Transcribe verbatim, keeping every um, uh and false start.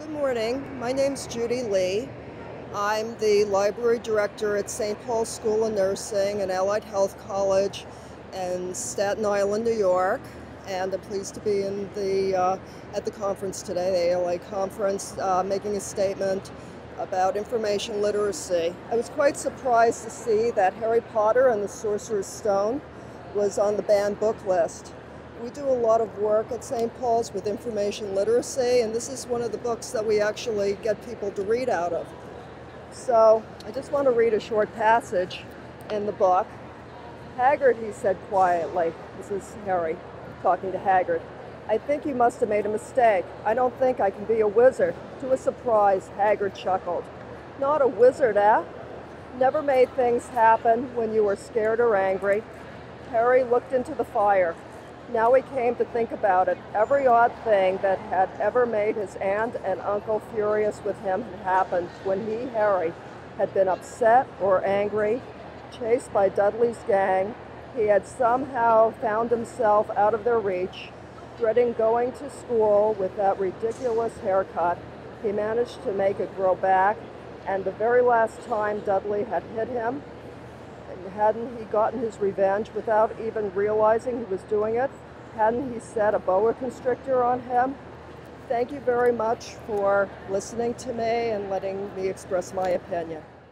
Good morning. My name's Judy Lee. I'm the library director at Saint Paul's School of Nursing and Allied Health College in Staten Island, New York. And I'm pleased to be in the uh, at the conference today, the A L A conference, uh, making a statement about information literacy. I was quite surprised to see that Harry Potter and the Sorcerer's Stone was on the banned book list. We do a lot of work at Saint Paul's with information literacy, and this is one of the books that we actually get people to read out of. So I just want to read a short passage in the book. "Hagrid," he said quietly. This is Harry talking to Hagrid. "I think you must have made a mistake. I don't think I can be a wizard." To his surprise, Hagrid chuckled. "Not a wizard, eh? Never made things happen when you were scared or angry." Harry looked into the fire. Now he came to think about it. Every odd thing that had ever made his aunt and uncle furious with him had happened when he, Harry, had been upset or angry, chased by Dudley's gang. He had somehow found himself out of their reach, dreading going to school with that ridiculous haircut. He managed to make it grow back, and the very last time Dudley had hit him, hadn't he gotten his revenge without even realizing he was doing it? Hadn't he set a boa constrictor on him? Thank you very much for listening to me and letting me express my opinion.